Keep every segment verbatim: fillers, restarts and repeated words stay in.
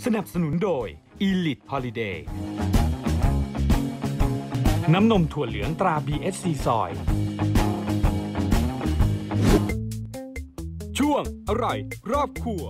สนับสนุนโดย Elite Holiday น้ำนมถั่วเหลืองตรา บี เอส ซี ซอยช่วงอร่อยรอบครัว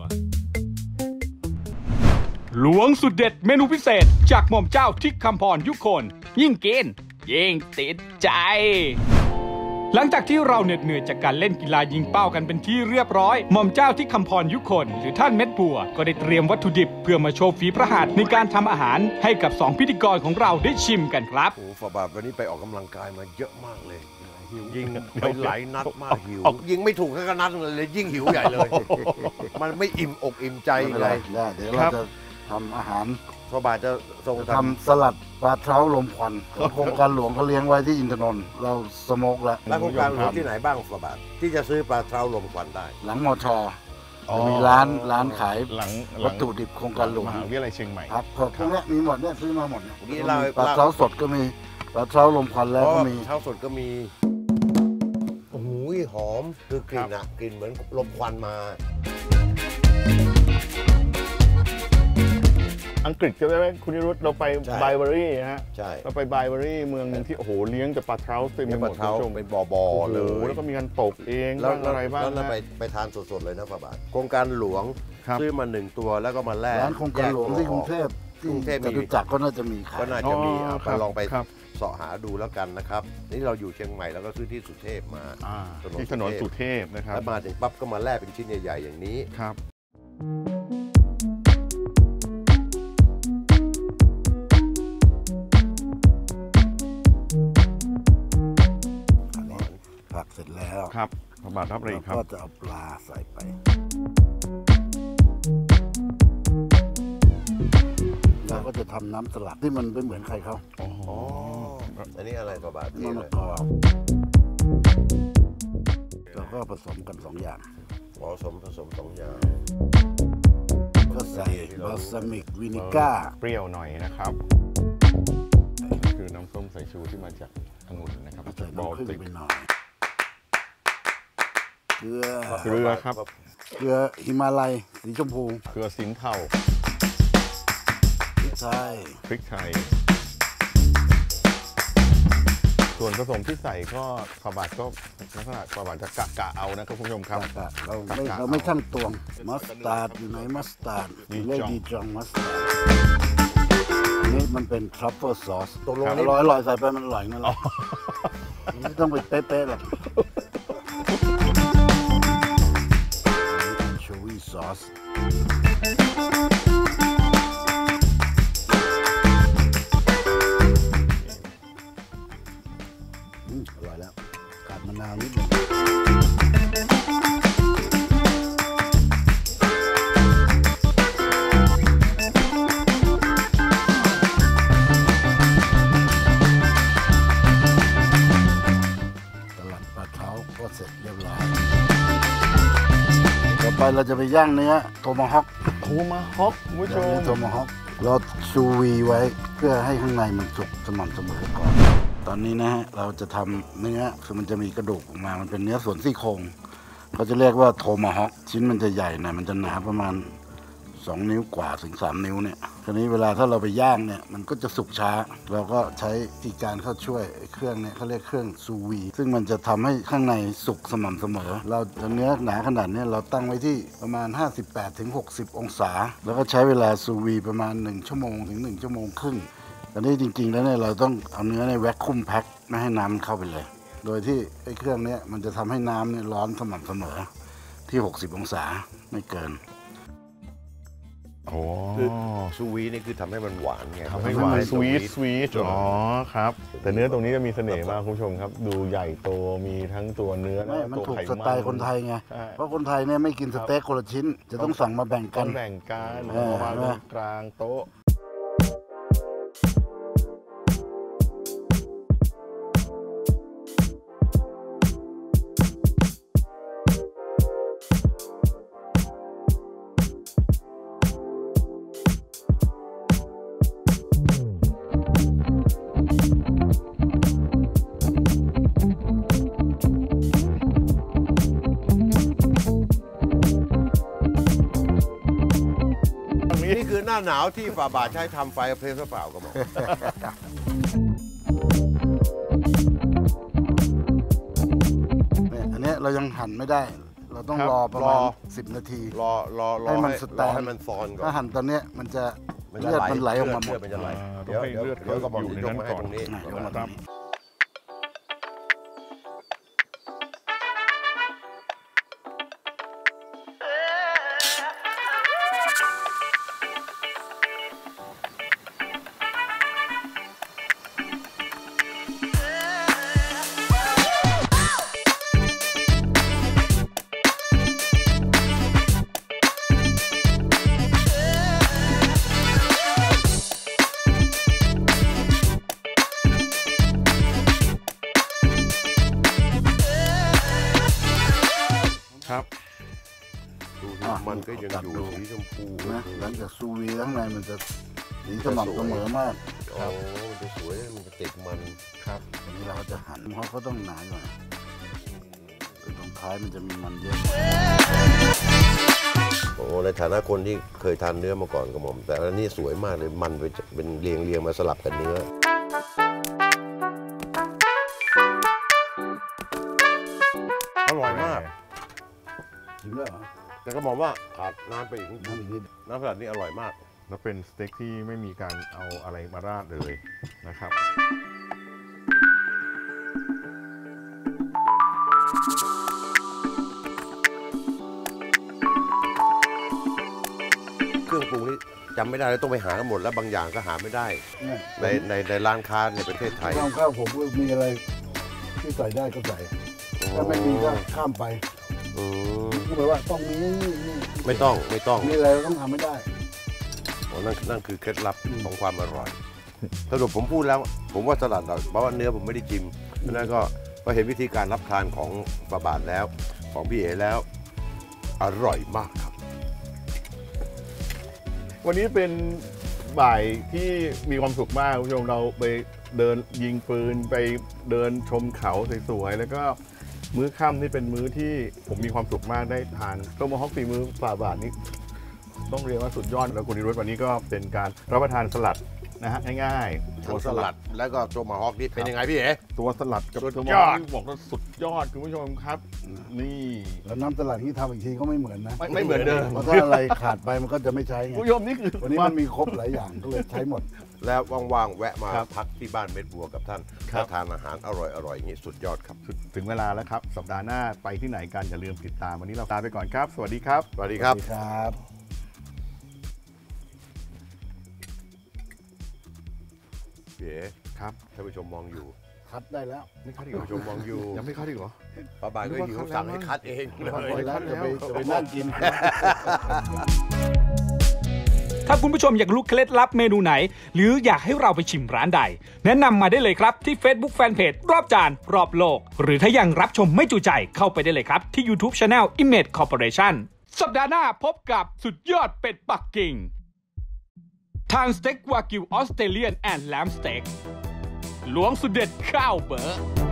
หลวงสุดเด็ดเมนูพิเศษจากหม่อมเจ้าทิกคำพรยุคนยิ่งกินยิ่งติดใจหลังจากที่เราเหน็ดเหนื่อยจากการเล่นกีฬายิงเป้ากันเป็นที่เรียบร้อยหม่อมเจ้าที่คำพรยุคนหรือท่านเม็ดบัวก็ได้เตรียมวัตถุดิบเพื่อมาโชว์ฝีพระหัตถ์ในการทำอาหารให้กับสองพิธีกรของเราได้ชิมกันครับโอ้ฝาบาทวันนี้ไปออกกำลังกายมาเยอะมากเลยยิงไปหลายนัดมากหิวยิงไม่ถูกแค่นัดเลยยิ่งหิวใหญ่เลยมันไม่อิ่มอกอิ่มใจเลยเดี๋ยวเราจะทำอาหารฝาบาทจะทรงทำสลัดปลาเท้าลมควันโครงการหลวงเขาเลี้ยงไว้ที่อินทนนท์เราสโมกแล้วแล้วโครงการหลวงที่ไหนบ้างฝาบาทที่จะซื้อปลาเท้าลมควันได้หลังมชจะมีร้านร้านขายวัตถุดิบโครงการหลวงมหาวิทยาลัยเชียงใหม่ครับพวกนี้มีหมดเนี่ยซื้อมาหมดเนี่ยปลาเท้าสดก็มีปลาเท้าลมควันแล้วก็มีเท้าสดก็มีโอ้โหหอมคือกลิ่นอะกลิ่นเหมือนลมควันมาอังกฤษก็ได้ไหมคุณนิรุตเราไปไบเบอรี่ฮะใช่เราไปไบเบอรี่เมืองนึงที่โอ้โหเลี้ยงแต่ปลาเท้าเต็มไปหมดคุณผู้ชมเป็นบ่อๆเลยแล้วก็มีการตกเองบ้างอะไรบ้างแล้วไปไปทานสดๆเลยนะฝาบาทโครงการหลวงซื้อมาหนึ่งตัวแล้วก็มาแลกร้านโครงการหลวงที่กรุงเทพที่กรุงเทพจตุจักรก็น่าจะมีก็น่าจะมีไปลองไปเสาะหาดูแล้วกันนะครับนี่เราอยู่เชียงใหม่แล้วก็ซื้อที่สุเทพมาที่ถนนสุเทพนะครับแล้วมาถึงปั๊บก็มาแลกเป็นชิ้นใหญ่ๆอย่างนี้ครับผักเสร็จแล้วครับฝาบาทรับอะไรครับก็จะเอาปลาใส่ไปเราก็จะทำน้ำสลัดที่มันไม่เหมือนใครเขาอ๋ออันนี้อะไรฝาบาทมะละกอเราก็ผสมกันสองอย่างผสมผสมสองอย่างก็ใส่บาลซามิกวินิก้าเปรี้ยวหน่อยนะครับคือน้ำส้มสายชูที่มาจากองุ่นนะครับใส่น้ำผึ้งไปหน่อยเกลือเกลือครับเกลือหิมาลัยสีชมพูเกลือสินเทาพริกไทยพริกไทยส่วนผสมที่ใส่ก็ฝาบาทก็ลักษณะฝาบาทจะกะกะเอานะครับคุณผู้ชมครับเราไม่เราไม่ช่างตวงมัสตาร์ดอยู่ไหนมัสตาร์ดเรียกดีจองมัสตาร์ดนี่มันเป็นทรัฟเฟิลซอสตกลงอร่อยอร่อยใส่ไปมันอร่อยนั่นแหละไม่ต้องไปเป๊ะๆหรอกโชวี่ซอสอร่อยแล้วขาดมะนาวนิดหนึ่งเสร็จเรียบร้อยต่อไปเราจะไปย่างเนื้อโทมาฮอกโทมาฮอกคุณผู้ชมโทมาฮอกเราชูวีไว้เพื่อให้ข้างในมันสุกสม่ำเสมอก่อนตอนนี้นะฮะเราจะทำเนื้อคือมันจะมีกระดูกออกมามันเป็นเนื้อส่วนซี่โครงเขาจะเรียกว่าโทมาฮอกชิ้นมันจะใหญ่หน่อยมันจะหนาประมาณสองนิ้วกว่าถึงสามนิ้วเนี่ยทีนี้เวลาถ้าเราไปย่างเนี่ยมันก็จะสุกช้าเราก็ใช้อีกการเข้าช่วยเครื่องเนี่ยเขาเรียกเครื่องซูวีซึ่งมันจะทำให้ข้างในสุกสม่ำเสมอเราเนื้อหนาขนาดนี้เราตั้งไว้ที่ประมาณ ห้าสิบแปดถึงหกสิบ องศาแล้วก็ใช้เวลาซูวีประมาณหนึ่งชั่วโมงถึงหนึ่งชั่วโมงครึ่งตอนนี้จริงๆแล้วเนี่ยเราต้องเอาเนื้อในแวคคุมแพ็คไม่ให้น้ำเข้าไปเลยโดยที่ไอ้เครื่องนี้มันจะทำให้น้ำเนี่ยร้อนสม่ำเสมอที่หกสิบองศาไม่เกินคือซูวีนี่คือทำให้มันหวานไงทำให้หวานสวีทสวีทอ๋อครับแต่เนื้อตรงนี้จะมีเสน่ห์มากคุณผู้ชมครับดูใหญ่โตมีทั้งตัวเนื้อและตัวไขมันมันถูกสไตล์คนไทยไงเพราะคนไทยเนี่ยไม่กินสเต็กคนละชิ้นจะต้องสั่งมาแบ่งกันแบ่งกันเอาวางตรงกลางโต๊ะหน้าหนาวที่ฝ่าบาทใช้ทำไฟเพลสเปล่าก็บอกอันนี้เรายังหั่นไม่ได้ เราต้องรอประมาณสิบนาทีรอรอรอให้มันสแตนให้มันซอนก่อนถ้าหั่นตอนนี้มันจะมันเลือดมันไหลออกมาหมเลืดอดมันจะไหลอ่าเดี๋ยวต้องให้เดี๋ยวเลือดเดี๋ยวก็บอกอยู่ในยกนั้นมาให้ก่อนตรงนี้อ่ะยกมาตรงนี้ครับดูสิอ่ะมันก็ยังจับอยู่ดูสีชมพูนะหลังจากซูวีข้างในมันจะสีสม่ำเสมอมากโอ้มันจะสวยมันจะติดมันครับอันนี้เราก็จะหั่นเพราะเขาต้องหนาหน่อยคือตรงท้ายมันจะมีมันเยอะโอ้ในฐานะคนที่เคยทานเนื้อมาก่อนกระหม่อมแต่อันนี้สวยมากเลยมันไปเป็นเรียงเรียงมาสลับกับเนื้อ อร่อยมากถึงแล้วเหรอแต่ก็มองว่าขาดน้ำไปอีกนิดน้ำอีกนิดน้ำสลัดนี่อร่อยมากแล้วเป็นสเต็กที่ไม่มีการเอาอะไรมาราดเลยนะครับเครื่องปรุงนี่จำไม่ได้แล้วต้องไปหากันหมดแล้วบางอย่างก็หาไม่ได้เนี่ยในในในร้านค้าในประเทศไทยข้าวข้าวผมก็มีอะไรที่ใส่ได้ก็ใส่ ถ้าไม่มีก็ข้ามไปอืมพูดไปว่าต้องมีนี่นี่ไม่ต้องไม่ต้องมีอะไรเราต้องทำไม่ได้โอ้นั่นนั่นคือเคล็ดลับของความอร่อยสรุปผมพูดแล้ว ผมว่าสลัดเราเพราะว่าเนื้อผมไม่ได้จิ้มเพราะฉะนั้นก็ก็เห็นวิธีการรับทานของฝาบาทแล้ว ของพี่เอ๋แล้ว อร่อยมากครับวันนี้เป็นบ่ายที่มีความสุขมากคุณผู้ชมเราไปเดินยิงปืนไปเดินชมเขาสวยๆแล้วก็มื้อค่ำนี่เป็นมื้อที่ผมมีความสุขมากได้ทานโตโมฮอคฝีมือฝ่าบาทนี้ต้องเรียกว่าสุดยอดแล้วคุณนิรุตวันนี้ก็เป็นการรับประทานสลัดนะฮะง่ายๆทั้งสลัดแล้วก็ตัวมาฮอกนี่เป็นยังไงพี่เอ๋ตัวสลัดกับสุดตัวยอดที่บอกว่าสุดยอดคุณผู้ชมครับ นี่แล้วน้ำสลัดที่ทำอีกทีก็ไม่เหมือนนะไม่ไม่เหมือนเดิมเพราะถ้าอะไรขาดไปมันก็จะไม่ใช้ไงคุณผู้ชมนี่คือวันนี้มันมีครบหลายอย่างก็เลยใช้หมดแล้วว่างๆแวะมาครับพักที่บ้านเม็ดบัวกับท่านครับถ้าทานอาหารอร่อยๆอย่างนี้สุดยอดครับถึงเวลาแล้วครับ สัปดาห์หน้าไปที่ไหนกันอย่าลืมติดตาม วันนี้เราลาไปก่อนครับ สวัสดีครับสวัสดีครับสวัสดีครับพี่เอ๋ครับท่านผู้ชมมองอยู่คัดได้แล้วไม่คัดอีกท่านเหรอผู้ชมมองอยู่ยังไม่คัดอีกเหรอป้าบายก็หิวสั่งให้คัดเองเลยคัดไปแล้วจะไปจะไปนั่งกินถ้าคุณผู้ชมอยากรู้เคล็ดลับเมนูไหน หรืออยากให้เราไปชิมร้านใด แนะนำมาได้เลยครับที่ Facebook Fanpage รอบจานรอบโลก หรือถ้ายังรับชมไม่จุใจเข้าไปได้เลยครับที่ YouTube Channel Image Corporation สัปดาห์หน้าพบกับสุดยอดเป็ดปักกิ่งทานสเต็กวากิวออสเตรเลียนแอนด์แลมสเต็กหลวงสุดเด็ดข้าวเบอร์